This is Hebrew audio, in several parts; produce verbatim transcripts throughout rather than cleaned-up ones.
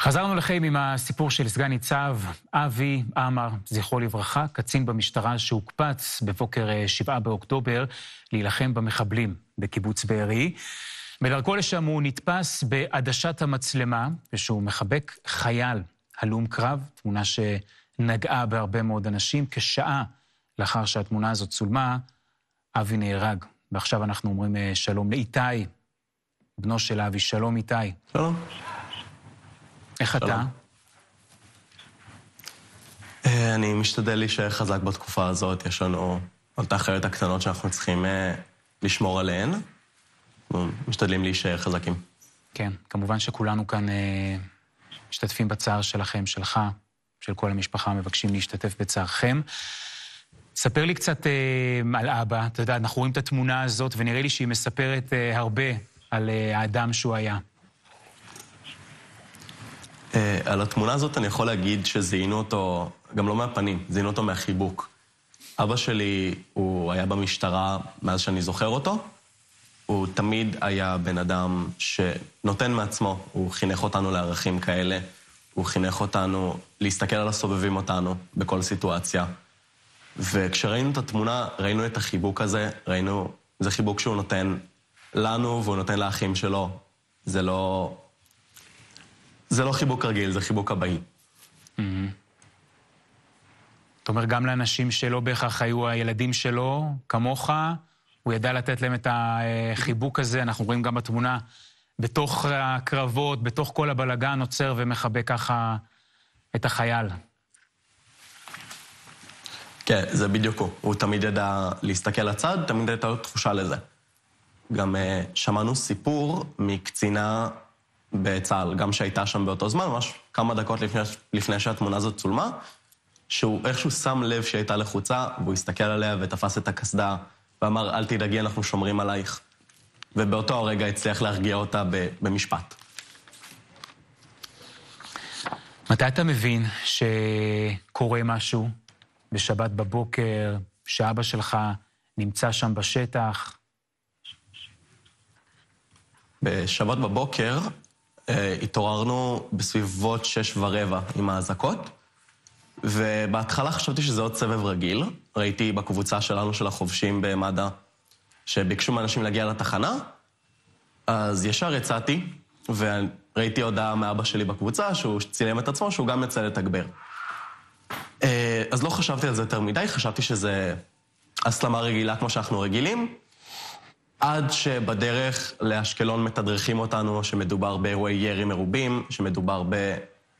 חזרנו לכם עם הסיפור של סגן ניצב אבי עמר, זכרו לברכה, קצין במשטרה שהוקפץ בבוקר שבעה באוקטובר להילחם במחבלים בקיבוץ בארי. בדרכו לשם הוא נתפס בעדשת המצלמה, ושהוא מחבק חייל הלום קרב, תמונה שנגעה בהרבה מאוד אנשים. כשעה לאחר שהתמונה הזאת צולמה, אבי נהרג. ועכשיו אנחנו אומרים שלום לאיתי, בנו של אבי. שלום איתי. שלום. איך אתה? אני משתדל להישאר חזק בתקופה הזאת. יש לנו את האחריות הקטנות שאנחנו צריכים לשמור עליהן. משתדלים להישאר חזקים. כן, כמובן שכולנו כאן משתתפים בצער שלכם, שלך, של כל המשפחה, מבקשים להשתתף בצערכם. ספר לי קצת על אבא. אתה יודע, אנחנו רואים את התמונה הזאת, ונראה לי שהיא מספרת הרבה על האדם שהוא היה. על התמונה הזאת אני יכול להגיד שזיהינו אותו, גם לא מהפנים, זיהינו אותו מהחיבוק. אבא שלי, הוא היה במשטרה מאז שאני זוכר אותו. הוא תמיד היה בן אדם שנותן מעצמו. הוא חינך אותנו לערכים כאלה. הוא חינך אותנו להסתכל על הסובבים אותנו בכל סיטואציה. וכשראינו את התמונה, ראינו את החיבוק הזה, ראינו, זה חיבוק שהוא נותן לנו והוא נותן לאחים שלו. זה לא... זה לא חיבוק רגיל, זה חיבוק הבאי. זאת אומרת, גם לאנשים שלא בהכרח היו הילדים שלו, כמוך, הוא ידע לתת להם את החיבוק הזה. אנחנו רואים גם בתמונה, בתוך הקרבות, בתוך כל הבלגן, עוצר ומחבק ככה את החייל. כן, זה בדיוק הוא. הוא תמיד ידע להסתכל לצד, תמיד הייתה לו תחושה לזה. גם שמענו סיפור מקצינה בצה"ל, גם שהייתה שם באותו זמן, ממש כמה דקות לפני, לפני שהתמונה הזאת צולמה, שהוא איכשהו שם לב שהייתה לחוצה, והוא הסתכל עליה ותפס את הקסדה, ואמר, אל תדאגי, אנחנו שומרים עלייך. ובאותו הרגע הצליח להרגיע אותה במשפט. מתי אתה מבין שקורה משהו בשבת בבוקר, שאבא שלך נמצא שם בשטח? בשבת בבוקר התעוררנו בסביבות שש ורבע עם האזעקות, ובהתחלה חשבתי שזה עוד סבב רגיל. ראיתי בקבוצה שלנו של החובשים במד"א שביקשו מאנשים להגיע לתחנה, אז ישר יצאתי, וראיתי הודעה מאבא שלי בקבוצה שהוא צילם את עצמו, שהוא גם יצא לתגבר. אז לא חשבתי על זה יותר מדי, חשבתי שזה הסלמה רגילה כמו שאנחנו רגילים, עד שבדרך לאשקלון מתדרכים אותנו שמדובר באירועי ירי מרובים, שמדובר ב...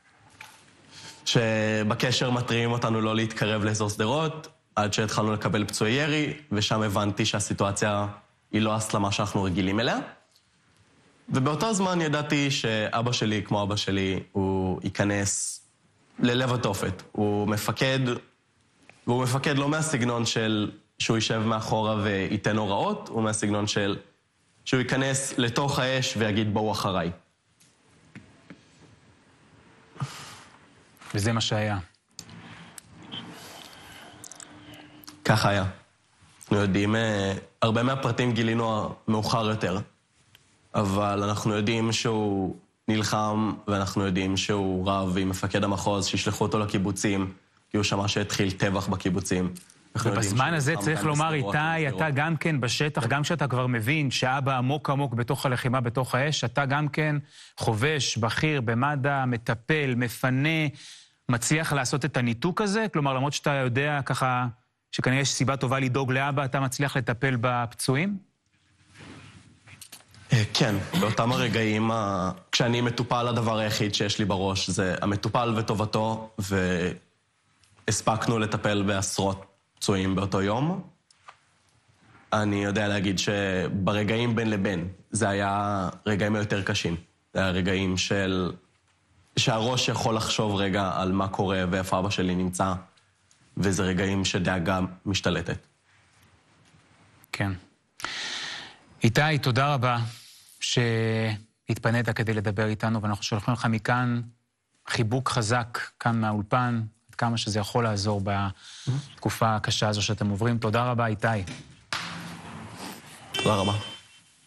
שבקשר מטריעים אותנו לא להתקרב לאזור שדרות, עד שהתחלנו לקבל פצועי ירי, ושם הבנתי שהסיטואציה היא לא הסלמה שאנחנו רגילים אליה. ובאותו זמן ידעתי שאבא שלי, כמו אבא שלי, הוא ייכנס ללב התופת. הוא מפקד, והוא מפקד לא מהסגנון של שהוא יישב מאחורה וייתן הוראות, הוא מהסגנון של שהוא ייכנס לתוך האש ויגיד בואו אחריי. וזה מה שהיה. ככה היה. אנחנו יודעים, הרבה מהפרטים גילינו מאוחר יותר, אבל אנחנו יודעים שהוא נלחם, ואנחנו יודעים שהוא רב עם מפקד המחוז, שישלחו אותו לקיבוצים, כי הוא שמע שהתחיל טבח בקיבוצים. ובזמן הזה צריך לומר, איתי, אתה גם כן בשטח, גם כשאתה כבר מבין שאבא עמוק עמוק בתוך הלחימה, בתוך האש, אתה גם כן חובש, בכיר, במד"א, מטפל, מפנה, מצליח לעשות את הניתוק הזה? כלומר, למרות שאתה יודע ככה, שכנראה יש סיבה טובה לדאוג לאבא, אתה מצליח לטפל בפצועים? כן, באותם הרגעים, כשאני מטופל, הדבר היחיד שיש לי בראש זה המטופל וטובתו, והספקנו לטפל בעשרות פצועים באותו יום. אני יודע להגיד שברגעים בין לבין, זה היה רגעים יותר קשים. זה היה רגעים של... שהראש יכול לחשוב רגע על מה קורה ואיפה אבא שלי נמצא, וזה רגעים שדאגה משתלטת. כן. איתי, תודה רבה שהתפנית כדי לדבר איתנו, ואנחנו שולחים לך מכאן חיבוק חזק כאן מהאולפן, עד כמה שזה יכול לעזור בתקופה הקשה הזו שאתם עוברים. תודה רבה, איתי. תודה רבה.